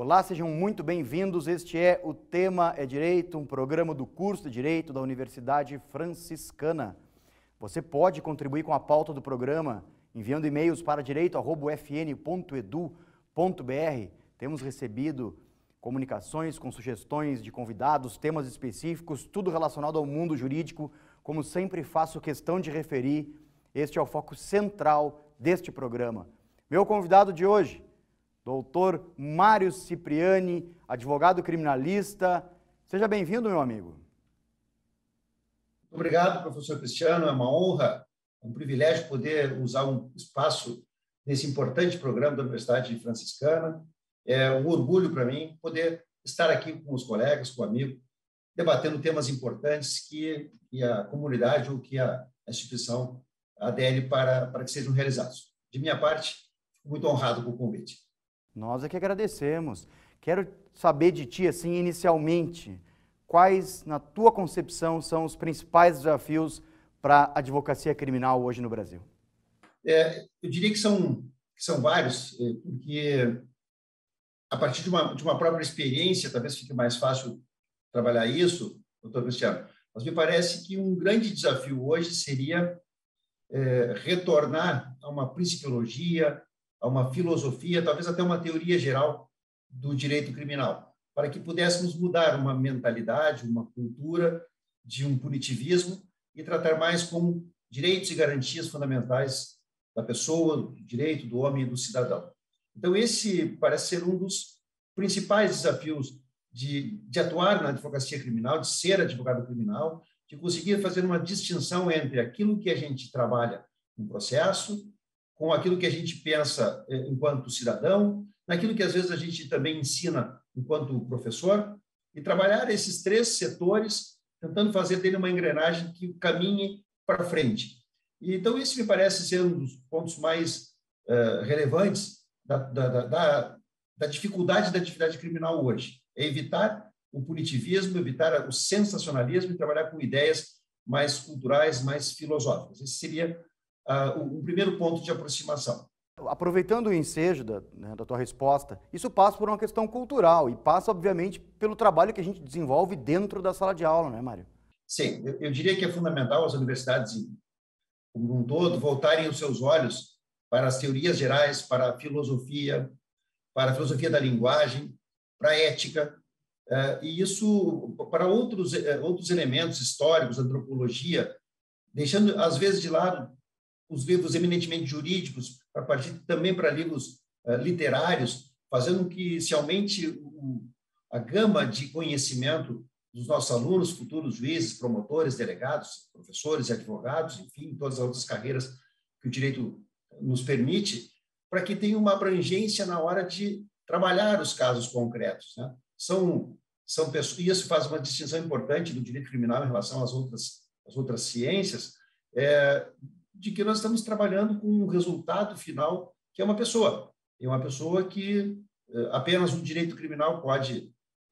Olá, sejam muito bem-vindos. Este é o Tema é Direito, um programa do curso de Direito da Universidade Franciscana. Você pode contribuir com a pauta do programa enviando e-mails para direito@ufn.edu.br. Temos recebido comunicações com sugestões de convidados, temas específicos, tudo relacionado ao mundo jurídico. Como sempre, faço questão de referir, este é o foco central deste programa. Meu convidado de hoje, Doutor Mário Cipriani, advogado criminalista. Seja bem-vindo, meu amigo. Obrigado, professor Cristiano. É uma honra, um privilégio poder usar um espaço nesse importante programa da Universidade Franciscana. É um orgulho para mim poder estar aqui com os colegas, com o amigo, debatendo temas importantes que a comunidade ou que a instituição adere para que sejam realizados. De minha parte, fico muito honrado com o convite. Nós é que agradecemos. Quero saber de ti, assim, inicialmente, quais, na tua concepção, são os principais desafios para a advocacia criminal hoje no Brasil? Eu diria que são vários, porque a partir de uma própria experiência, talvez fique mais fácil trabalhar isso, doutor Cristiano, mas me parece que um grande desafio hoje seria retornar a uma principiologia, a uma filosofia, talvez até uma teoria geral do direito criminal, para que pudéssemos mudar uma mentalidade, uma cultura de um punitivismo e tratar mais como direitos e garantias fundamentais da pessoa, do direito do homem e do cidadão. Então, esse parece ser um dos principais desafios de atuar na advocacia criminal, de ser advogado criminal, de conseguir fazer uma distinção entre aquilo que a gente trabalha no processo, com aquilo que a gente pensa enquanto cidadão, naquilo que às vezes a gente também ensina enquanto professor, e trabalhar esses três setores, tentando fazer dele uma engrenagem que caminhe para frente. E, então, isso me parece ser um dos pontos mais relevantes da dificuldade da atividade criminal hoje. É evitar o punitivismo, evitar o sensacionalismo e trabalhar com ideias mais culturais, mais filosóficas. Esse seria o primeiro ponto de aproximação. Aproveitando o ensejo da tua resposta, isso passa por uma questão cultural e passa, obviamente, pelo trabalho que a gente desenvolve dentro da sala de aula, não é, Mário? Sim, eu diria que é fundamental as universidades, como um todo, voltarem os seus olhos para as teorias gerais, para a filosofia da linguagem, para a ética, e isso para outros elementos históricos, antropologia, deixando, às vezes, de lado os livros eminentemente jurídicos, para partir também para livros literários, fazendo que se aumente a gama de conhecimento dos nossos alunos, futuros juízes, promotores, delegados, professores e advogados, enfim, todas as outras carreiras que o direito nos permite, para que tenha uma abrangência na hora de trabalhar os casos concretos, né? São pessoas, e isso faz uma distinção importante do direito criminal em relação às outras ciências, de que nós estamos trabalhando com um resultado final que é uma pessoa. É uma pessoa que apenas o direito criminal pode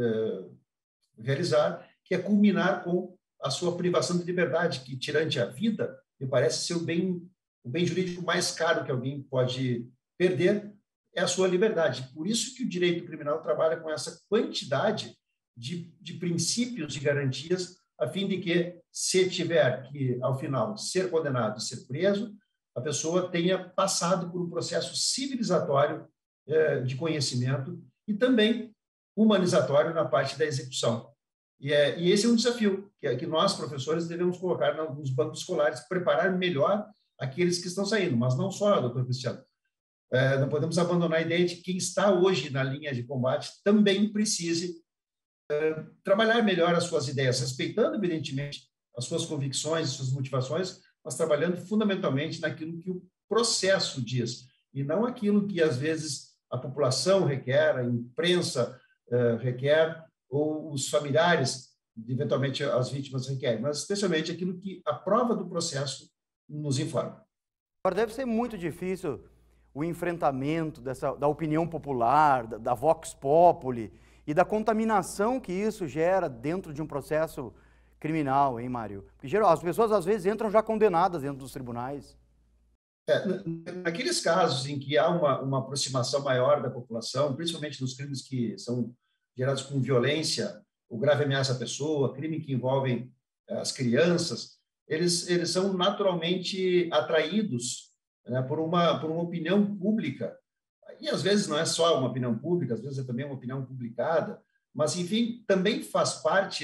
realizar, que é culminar com a sua privação de liberdade, que, tirante a vida, me parece ser o bem jurídico mais caro que alguém pode perder, é a sua liberdade. Por isso que o direito criminal trabalha com essa quantidade de princípios e garantias, a fim de que, se tiver que, ao final, ser condenado e ser preso, a pessoa tenha passado por um processo civilizatório de conhecimento e também humanizatório na parte da execução. E esse é um desafio que nós, professores, devemos colocar nos bancos escolares, preparar melhor aqueles que estão saindo, mas não só, doutor Cristiano. Não podemos abandonar a ideia de que quem está hoje na linha de combate também precise trabalhar melhor as suas ideias, respeitando, evidentemente, as suas convicções, as suas motivações, mas trabalhando fundamentalmente naquilo que o processo diz, e não aquilo que, às vezes, a população requer, a imprensa requer, ou os familiares, eventualmente as vítimas requerem, mas especialmente aquilo que a prova do processo nos informa. Agora, deve ser muito difícil o enfrentamento da opinião popular, da vox populi, e da contaminação que isso gera dentro de um processo criminal, hein, Mário? Porque, geral, as pessoas, às vezes, entram já condenadas dentro dos tribunais. Naqueles casos em que há uma aproximação maior da população, principalmente nos crimes que são gerados com violência, ou grave ameaça à pessoa, crime que envolvem as crianças, eles são naturalmente atraídos, né, por uma opinião pública. E às vezes não é só uma opinião pública, às vezes é também uma opinião publicada, mas, enfim, também faz parte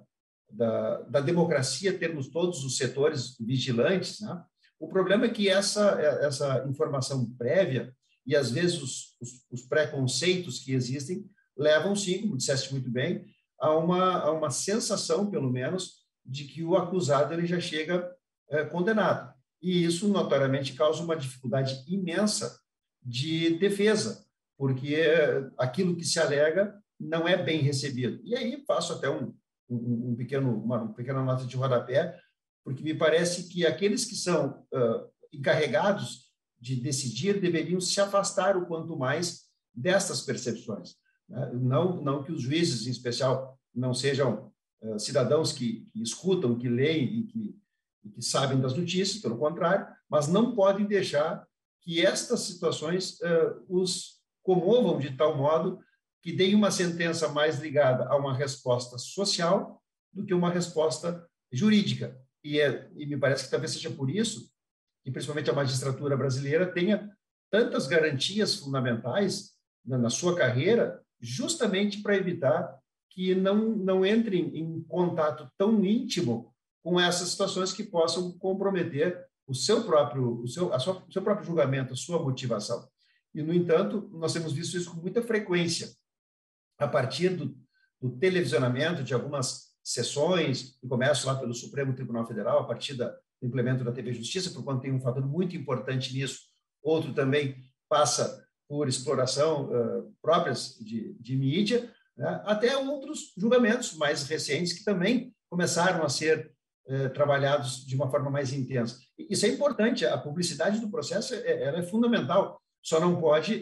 da democracia termos todos os setores vigilantes, né? O problema é que essa informação prévia e, às vezes, os preconceitos que existem levam, sim, como disseste muito bem, a uma sensação, pelo menos, de que o acusado ele já chega condenado. E isso, notoriamente, causa uma dificuldade imensa de defesa, porque aquilo que se alega não é bem recebido. E aí faço até uma pequena nota de rodapé, porque me parece que aqueles que são encarregados de decidir deveriam se afastar o quanto mais destas percepções, né? Não que os juízes, em especial, não sejam cidadãos que escutam, que leem e que sabem das notícias, pelo contrário, mas não podem deixar que estas situações os comovam de tal modo que deem uma sentença mais ligada a uma resposta social do que uma resposta jurídica. E me parece que talvez seja por isso que, principalmente, a magistratura brasileira tenha tantas garantias fundamentais na sua carreira, justamente para evitar que não entrem em contato tão íntimo com essas situações que possam comprometer o seu próprio julgamento, a sua motivação. E, no entanto, nós temos visto isso com muita frequência, a partir do televisionamento de algumas sessões, que começam lá pelo Supremo Tribunal Federal, a partir do implemento da TV Justiça, por quanto tem um fator muito importante nisso. Outro também passa por exploração próprias de mídia, né? Até outros julgamentos mais recentes que também começaram a ser trabalhados de uma forma mais intensa. Isso é importante, a publicidade do processo ela é fundamental, só não pode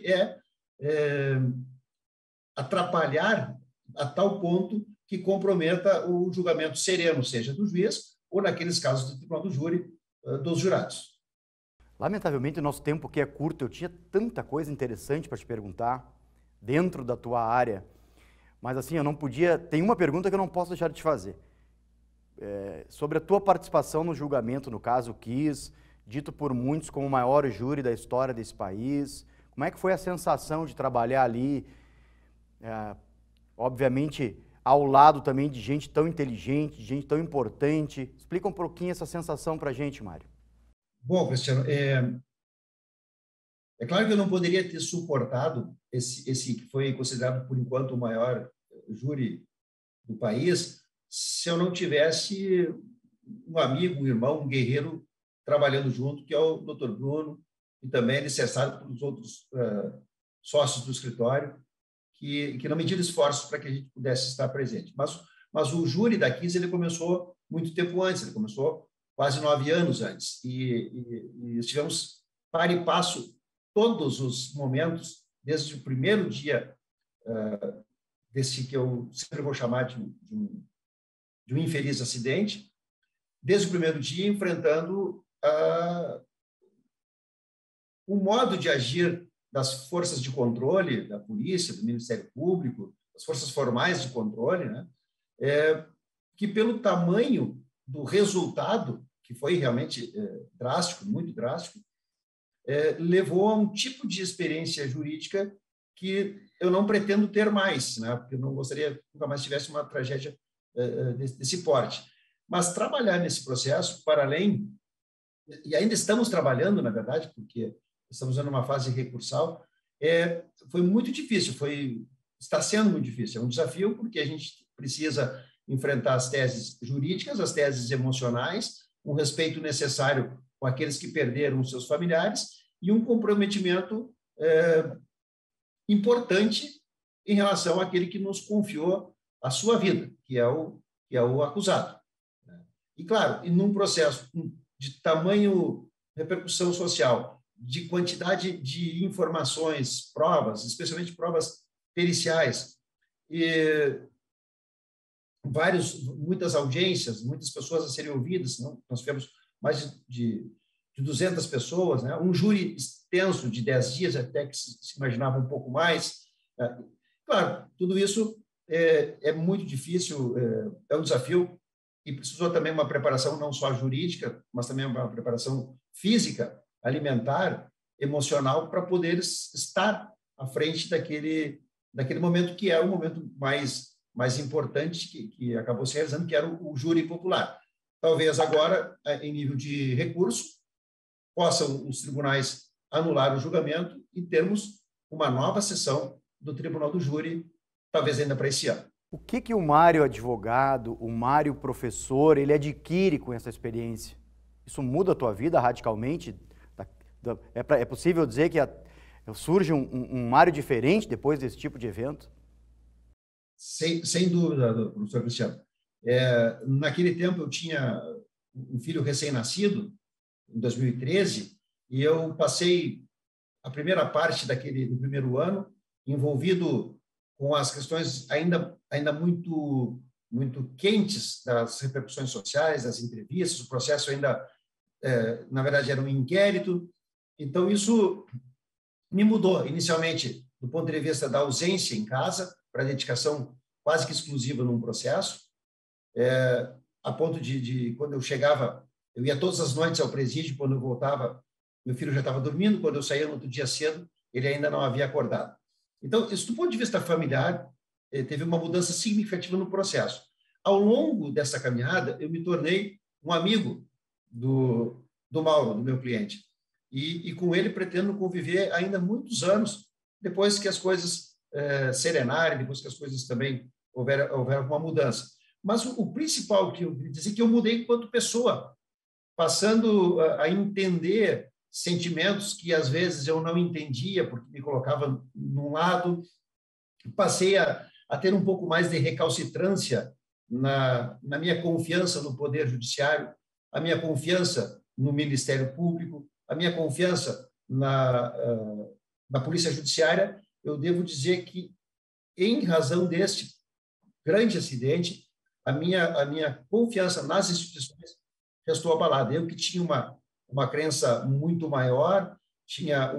atrapalhar a tal ponto que comprometa o julgamento sereno, seja do juiz ou, naqueles casos do tribunal do júri, dos jurados. Lamentavelmente, o nosso tempo aqui é curto. Eu tinha tanta coisa interessante para te perguntar dentro da tua área, mas assim, eu não podia... Tem uma pergunta que eu não posso deixar de te fazer. Sobre a tua participação no julgamento, no caso Kiss, dito por muitos como o maior júri da história desse país. Como é que foi a sensação de trabalhar ali, obviamente, ao lado também de gente tão inteligente, de gente tão importante? Explica um pouquinho essa sensação para a gente, Mário. Bom, Cristiano, é claro que eu não poderia ter suportado esse que foi considerado, por enquanto, o maior júri do país, se eu não tivesse um amigo, um irmão, um guerreiro trabalhando junto, que é o Dr. Bruno, e também alicerçado pelos outros sócios do escritório, que não mediram esforços para que a gente pudesse estar presente. Mas o júri da Kiss, ele começou muito tempo antes, ele começou quase 9 anos antes, e estivemos par e passo todos os momentos, desde o primeiro dia desse que eu sempre vou chamar de um infeliz acidente, desde o primeiro dia enfrentando o modo de agir das forças de controle, da polícia, do Ministério Público, das forças formais de controle, né? Que pelo tamanho do resultado, que foi realmente drástico, muito drástico, levou a um tipo de experiência jurídica que eu não pretendo ter mais, né? Porque eu não gostaria que nunca mais tivesse uma tragédia desse porte. Mas trabalhar nesse processo, para além, e ainda estamos trabalhando, na verdade, porque estamos numa fase recursal, foi muito difícil, está sendo muito difícil. É um desafio porque a gente precisa enfrentar as teses jurídicas, as teses emocionais, um respeito necessário com aqueles que perderam seus familiares e um comprometimento importante em relação àquele que nos confiou a sua vida, que é o acusado. E, claro, num processo de tamanho repercussão social, de quantidade de informações, provas, especialmente provas periciais, e muitas audiências, muitas pessoas a serem ouvidas. Nós tivemos mais de de 200 pessoas, né? Um júri extenso de 10 dias, até que se imaginava um pouco mais. Claro, tudo isso é muito difícil, é um desafio, e precisou também uma preparação não só jurídica, mas também uma preparação física, alimentar, emocional, para poder estar à frente daquele momento que é o momento mais importante que acabou se realizando, que era o júri popular. Talvez agora, em nível de recurso, possam os tribunais anular o julgamento e termos uma nova sessão do Tribunal do Júri, talvez ainda para esse ano. O que o Mário advogado, o Mário professor, ele adquire com essa experiência? Isso muda a tua vida radicalmente? É possível dizer que surge um Mário diferente depois desse tipo de evento? Sem dúvida, professor Cristiano. Naquele tempo eu tinha um filho recém-nascido, em 2013, e eu passei a primeira parte do primeiro ano envolvido com as questões ainda muito quentes das repercussões sociais, das entrevistas, o processo ainda, na verdade, era um inquérito. Então, isso me mudou, inicialmente, do ponto de vista da ausência em casa, para a dedicação quase que exclusiva num processo, a ponto de quando eu chegava, eu ia todas as noites ao presídio, quando eu voltava, meu filho já estava dormindo, quando eu saía no outro dia cedo, ele ainda não havia acordado. Então, isso do ponto de vista familiar, teve uma mudança significativa no processo. Ao longo dessa caminhada, eu me tornei um amigo do Mauro, do meu cliente, e com ele pretendo conviver ainda muitos anos, depois que as coisas serenarem, depois que as coisas também houver alguma mudança. Mas o principal que eu queria dizer é que eu mudei enquanto pessoa, passando a entender sentimentos que às vezes eu não entendia, porque me colocava num lado, passei a ter um pouco mais de recalcitrância na minha confiança no Poder Judiciário, a minha confiança no Ministério Público, a minha confiança na Polícia Judiciária. Eu devo dizer que, em razão deste grande acidente, a minha confiança nas instituições restou abalada. Eu que tinha uma crença muito maior, tinha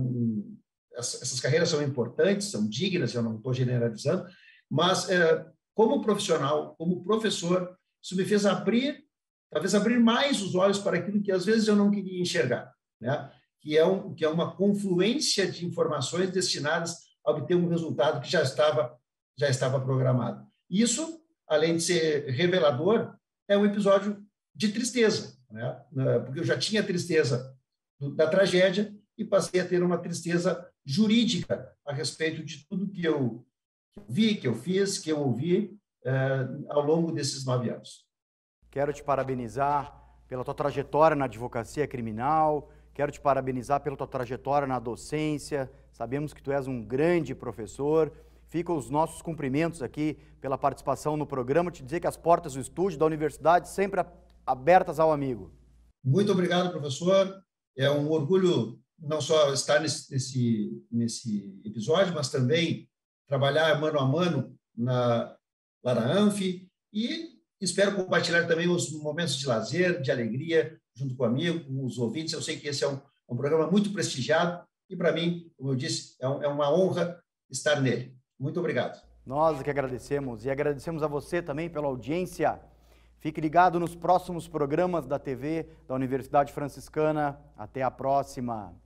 essas carreiras são importantes, são dignas, eu não estou generalizando, mas como profissional, como professor, isso me fez talvez abrir mais os olhos para aquilo que às vezes eu não queria enxergar, né? Que é uma confluência de informações destinadas a obter um resultado que já estava programado. Isso, além de ser revelador, é um episódio de tristeza, né? Porque eu já tinha tristeza da tragédia e passei a ter uma tristeza jurídica a respeito de tudo que eu vi, que eu fiz, que eu ouvi ao longo desses 9 anos. Quero te parabenizar pela tua trajetória na advocacia criminal, quero te parabenizar pela tua trajetória na docência, sabemos que tu és um grande professor. Ficam os nossos cumprimentos aqui pela participação no programa, te dizer que as portas do estúdio da universidade sempre abertas ao amigo. Muito obrigado, professor. É um orgulho não só estar nesse episódio, mas também trabalhar mano a mano lá na Anfi, e espero compartilhar também os momentos de lazer, de alegria, junto com o amigo, com os ouvintes. Eu sei que esse é um programa muito prestigiado e, para mim, como eu disse, é uma honra estar nele. Muito obrigado. Nós que agradecemos, e agradecemos a você também pela audiência. Fique ligado nos próximos programas da TV da Universidade Franciscana. Até a próxima.